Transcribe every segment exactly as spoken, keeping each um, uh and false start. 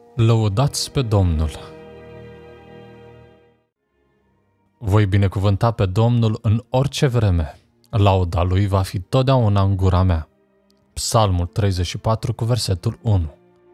Lăudați pe Domnul! Voi binecuvânta pe Domnul în orice vreme. Lauda Lui va fi totdeauna în gura mea. Psalmul treizeci și patru cu versetul unu.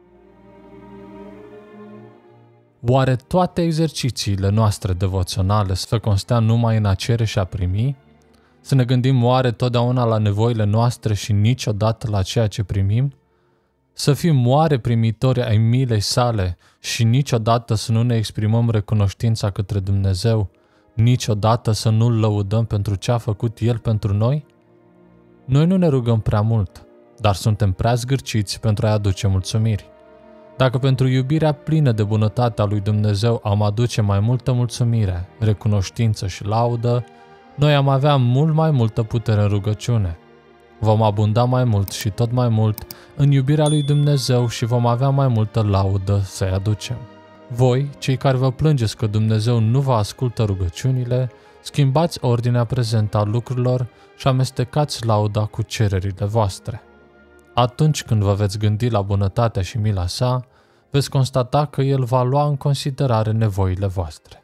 Oare toate exercițiile noastre devoționale să constea numai în a cere și a primi? Să ne gândim oare totdeauna la nevoile noastre și niciodată la ceea ce primim? Să fim oare primitori ai milei sale și niciodată să nu ne exprimăm recunoștința către Dumnezeu, niciodată să nu-L lăudăm pentru ce a făcut El pentru noi? Noi nu ne rugăm prea mult, dar suntem prea zgârciți pentru a-i aduce mulțumiri. Dacă pentru iubirea plină de bunătate a lui Dumnezeu am aduce mai multă mulțumire, recunoștință și laudă, noi am avea mult mai multă putere în rugăciune. Vom abunda mai mult și tot mai mult în iubirea lui Dumnezeu și vom avea mai multă laudă să-i aducem. Voi, cei care vă plângeți că Dumnezeu nu vă ascultă rugăciunile, schimbați ordinea prezentă a lucrurilor și amestecați lauda cu cererile voastre. Atunci când vă veți gândi la bunătatea și mila sa, veți constata că El va lua în considerare nevoile voastre.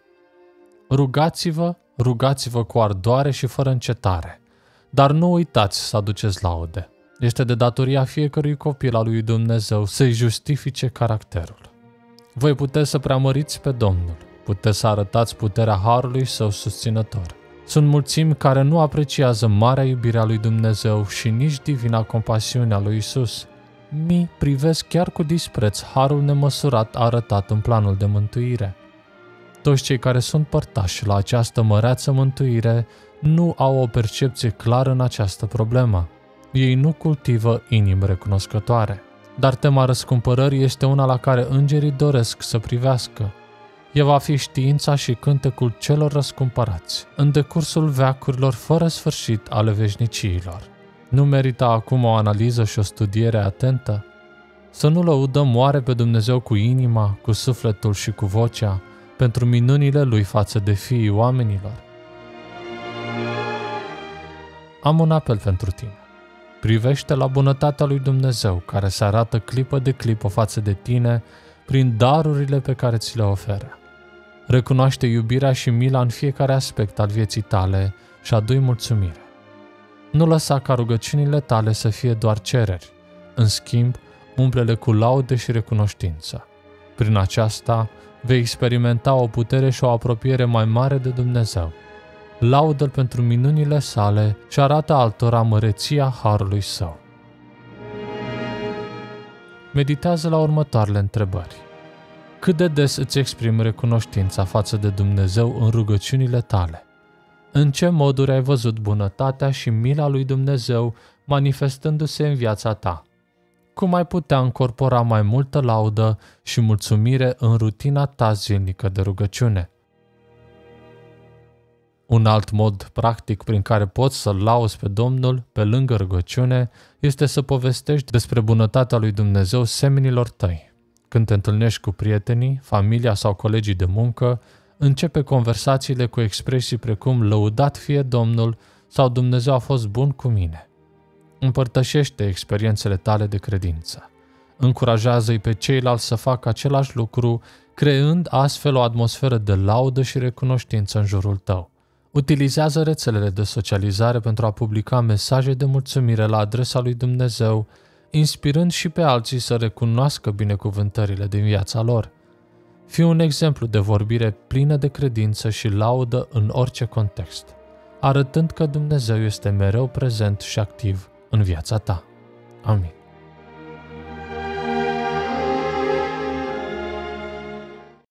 Rugați-vă, rugați-vă cu ardoare și fără încetare, dar nu uitați să aduceți laude. Este de datoria fiecărui copil al lui Dumnezeu să-i justifice caracterul. Voi puteți să preamăriți pe Domnul, puteți să arătați puterea harului său susținător. Sunt mulțimi care nu apreciază marea iubire a lui Dumnezeu și nici divina compasiune a lui Isus. Mii privesc chiar cu dispreț harul nemăsurat arătat în planul de mântuire. Toți cei care sunt părtași la această măreață mântuire nu au o percepție clară în această problemă. Ei nu cultivă inimi recunoscătoare. Dar tema răscumpărării este una la care îngerii doresc să privească. Ea va fi știința și cântecul celor răscumpărați, în decursul veacurilor fără sfârșit ale veșniciilor. Nu merită acum o analiză și o studiere atentă? Să nu lăudăm oare pe Dumnezeu cu inima, cu sufletul și cu vocea, pentru minunile Lui față de fiii oamenilor? Am un apel pentru tine. Privește la bunătatea lui Dumnezeu, care se arată clipă de clipă față de tine prin darurile pe care ți le oferă. Recunoaște iubirea și mila în fiecare aspect al vieții tale și adu-i mulțumire. Nu lăsa ca rugăciunile tale să fie doar cereri. În schimb, umple-le cu laude și recunoștință. Prin aceasta, vei experimenta o putere și o apropiere mai mare de Dumnezeu. Laudă-L pentru minunile sale și arată altora măreția harului său. Meditează la următoarele întrebări. Cât de des îți exprimi recunoștința față de Dumnezeu în rugăciunile tale? În ce moduri ai văzut bunătatea și mila lui Dumnezeu manifestându-se în viața ta? Cum ai putea încorpora mai multă laudă și mulțumire în rutina ta zilnică de rugăciune? Un alt mod practic prin care poți să-L lauzi pe Domnul, pe lângă rugăciune, este să povestești despre bunătatea lui Dumnezeu semenilor tăi. Când te întâlnești cu prietenii, familia sau colegii de muncă, începe conversațiile cu expresii precum lăudat fie Domnul sau Dumnezeu a fost bun cu mine. Împărtășește experiențele tale de credință. Încurajează-i pe ceilalți să facă același lucru, creând astfel o atmosferă de laudă și recunoștință în jurul tău. Utilizează rețelele de socializare pentru a publica mesaje de mulțumire la adresa lui Dumnezeu, inspirând și pe alții să recunoască binecuvântările din viața lor. Fii un exemplu de vorbire plină de credință și laudă în orice context, arătând că Dumnezeu este mereu prezent și activ în viața ta. Amin.